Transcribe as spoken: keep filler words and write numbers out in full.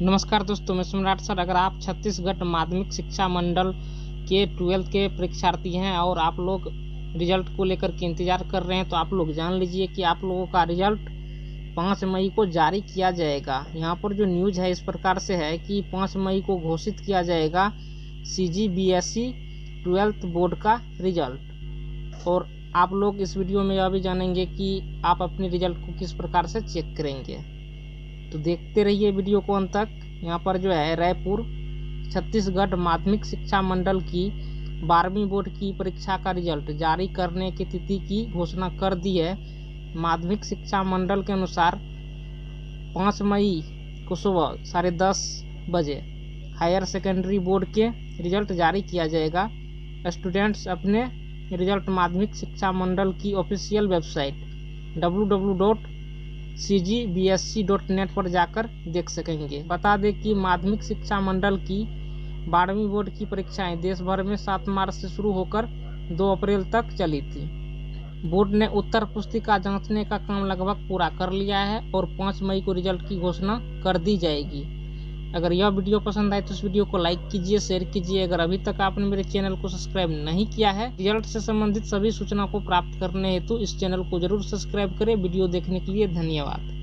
नमस्कार दोस्तों, मैं सम्राट सर। अगर आप छत्तीसगढ़ माध्यमिक शिक्षा मंडल के ट्वेल्थ के परीक्षार्थी हैं और आप लोग रिजल्ट को लेकर के इंतज़ार कर रहे हैं, तो आप लोग जान लीजिए कि आप लोगों का रिजल्ट पाँच मई को जारी किया जाएगा। यहाँ पर जो न्यूज़ है इस प्रकार से है कि पाँच मई को घोषित किया जाएगा C G B S E twelfth board का रिजल्ट। और आप लोग इस वीडियो में यह भी जानेंगे कि आप अपने रिजल्ट को किस प्रकार से चेक करेंगे। तो देखते रहिए वीडियो को अंत तक। यहाँ पर जो है रायपुर छत्तीसगढ़ माध्यमिक शिक्षा मंडल की बारहवीं बोर्ड की परीक्षा का रिजल्ट जारी करने की तिथि की घोषणा कर दी है। माध्यमिक शिक्षा मंडल के अनुसार पाँच मई को सुबह साढ़े दस बजे हायर सेकेंडरी बोर्ड के रिजल्ट जारी किया जाएगा। स्टूडेंट्स अपने रिजल्ट माध्यमिक शिक्षा मंडल की official website W W W dot C G B S E dot net पर जाकर देख सकेंगे। बता दें कि माध्यमिक शिक्षा मंडल की बारहवीं बोर्ड की परीक्षाएं देश भर में सात मार्च से शुरू होकर दो अप्रैल तक चली थी। बोर्ड ने उत्तर पुस्तिका जांचने का काम लगभग पूरा कर लिया है और पाँच मई को रिजल्ट की घोषणा कर दी जाएगी। अगर यह वीडियो पसंद आए तो इस वीडियो को लाइक कीजिए, शेयर कीजिए। अगर अभी तक आपने मेरे चैनल को सब्सक्राइब नहीं किया है, रिजल्ट से संबंधित सभी सूचना को प्राप्त करने हेतु इस चैनल को जरूर सब्सक्राइब करें। वीडियो देखने के लिए धन्यवाद।